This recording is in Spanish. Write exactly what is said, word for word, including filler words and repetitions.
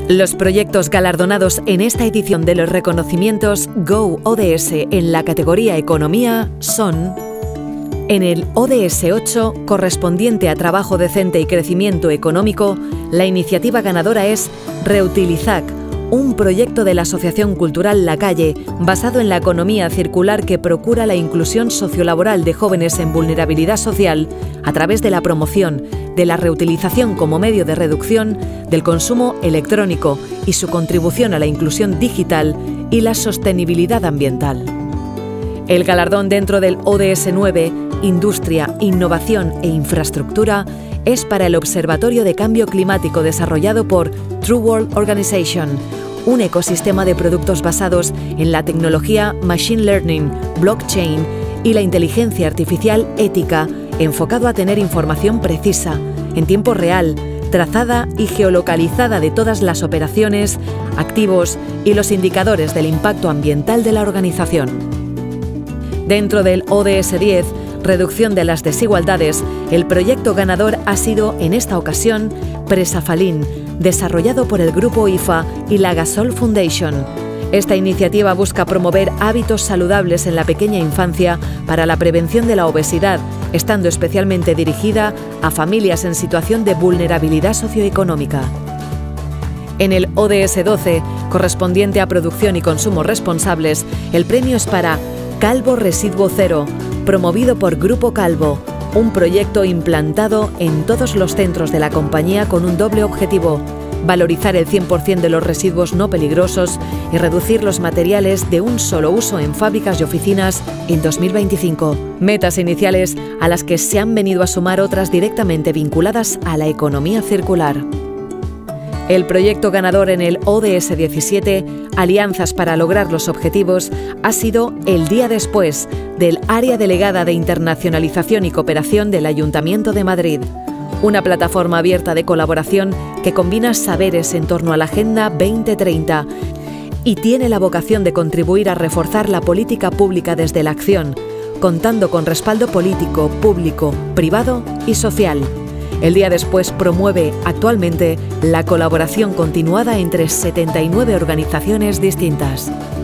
Los proyectos galardonados en esta edición de los reconocimientos Go O D S en la categoría Economía son: en el O D S ocho, correspondiente a Trabajo Decente y Crecimiento Económico, la iniciativa ganadora es Reutilizac, un proyecto de la Asociación Cultural La Calle, basado en la economía circular que procura la inclusión sociolaboral de jóvenes en vulnerabilidad social a través de la promoción de la reutilización como medio de reducción del consumo electrónico y su contribución a la inclusión digital y la sostenibilidad ambiental. El galardón dentro del O D S nueve, Industria, Innovación e Infraestructura, es para el Observatorio de Cambio Climático desarrollado por True World Organization, un ecosistema de productos basados en la tecnología Machine Learning, Blockchain y la inteligencia artificial ética, enfocado a tener información precisa, en tiempo real, trazada y geolocalizada de todas las operaciones, activos y los indicadores del impacto ambiental de la organización. Dentro del O D S diez, Reducción de las desigualdades, el proyecto ganador ha sido, en esta ocasión, Presafalin, desarrollado por el Grupo I F A y la Gasol Foundation. Esta iniciativa busca promover hábitos saludables en la pequeña infancia para la prevención de la obesidad, estando especialmente dirigida a familias en situación de vulnerabilidad socioeconómica. En el O D S doce, correspondiente a Producción y Consumo Responsables, el premio es para Calvo Residuo Cero, promovido por Grupo Calvo, un proyecto implantado en todos los centros de la compañía con un doble objetivo: valorizar el cien por cien de los residuos no peligrosos y reducir los materiales de un solo uso en fábricas y oficinas en dos mil veinticinco. Metas iniciales a las que se han venido a sumar otras directamente vinculadas a la economía circular. El proyecto ganador en el O D S diecisiete, Alianzas para lograr los objetivos, ha sido El Día Después, del Área Delegada de Internacionalización y Cooperación del Ayuntamiento de Madrid. Una plataforma abierta de colaboración que combina saberes en torno a la Agenda veinte treinta y tiene la vocación de contribuir a reforzar la política pública desde la acción, contando con respaldo político, público, privado y social. El Día Después promueve actualmente la colaboración continuada entre setenta y nueve organizaciones distintas.